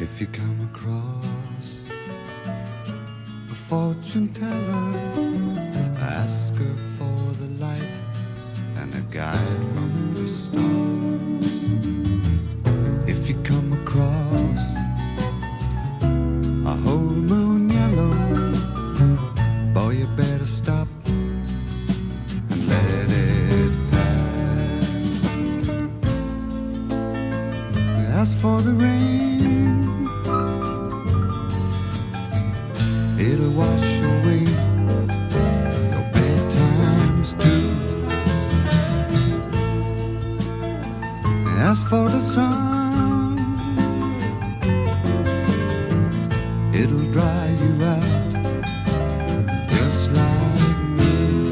If you come across a fortune teller, ask her for the light and a guide from the stars. If you come across a whole moon yellow, boy, you better stop and let it pass. As for the rain, it'll wash away your bedtimes too. As for the sun, it'll dry you out just like me.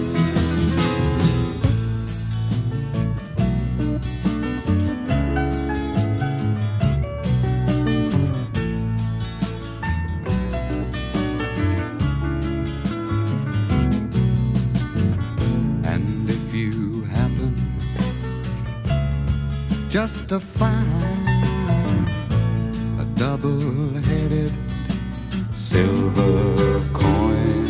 And if you happen just to find a double-headed silver coin,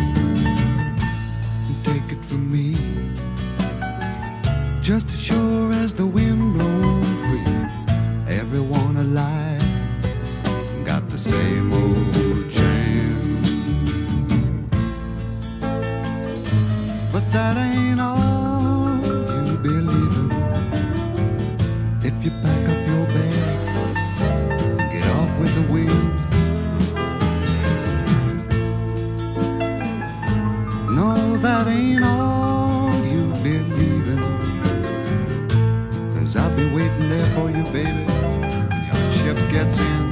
take it from me, just as sure as the wind blows free, everyone alive got the same old chance. But that ain't all you'll be leaving if you pack up your bags, get off with the wind. No, that ain't all you'll be leaving, 'cause I'll be waiting there for you, baby, when your ship gets in.